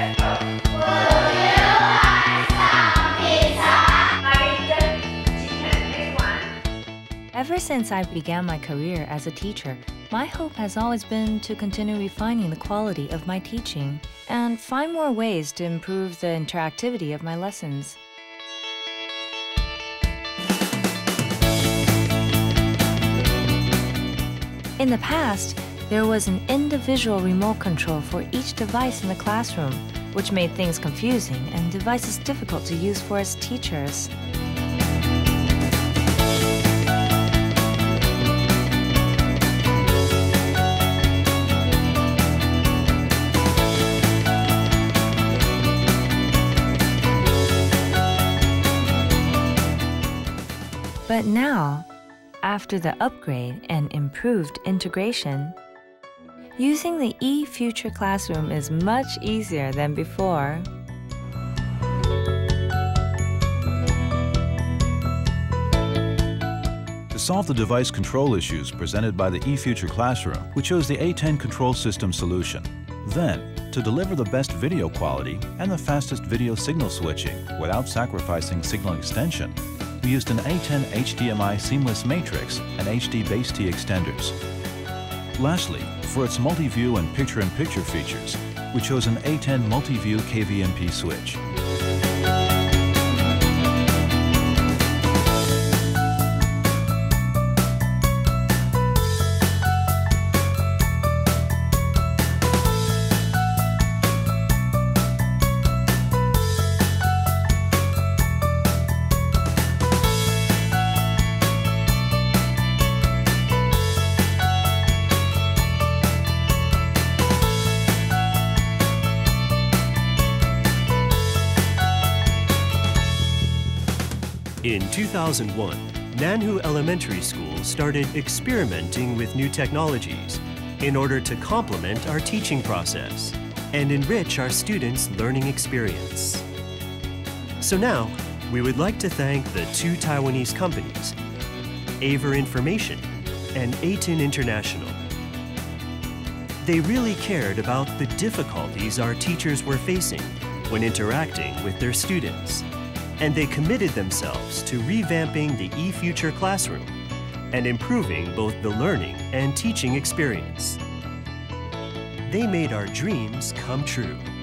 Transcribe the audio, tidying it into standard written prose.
Ever since I began my career as a teacher, my hope has always been to continue refining the quality of my teaching and find more ways to improve the interactivity of my lessons. In the past, there was an individual remote control for each device in the classroom, which made things confusing and devices difficult to use for us teachers. But now, after the upgrade and improved integration, using the eFuture classroom is much easier than before. To solve the device control issues presented by the eFuture classroom, we chose the ATEN control system solution. Then, to deliver the best video quality and the fastest video signal switching without sacrificing signal extension, we used an ATEN HDMI seamless matrix and HDBaseT extenders. Lastly, for its multi-view and picture-in-picture features, we chose an ATEN multi-view KVMP switch. In 2001, Nanhu Elementary School started experimenting with new technologies in order to complement our teaching process and enrich our students' learning experience. So now, we would like to thank the two Taiwanese companies, Aver Information and ATEN International. They really cared about the difficulties our teachers were facing when interacting with their students, and they committed themselves to revamping the eFuture classroom and improving both the learning and teaching experience. They made our dreams come true.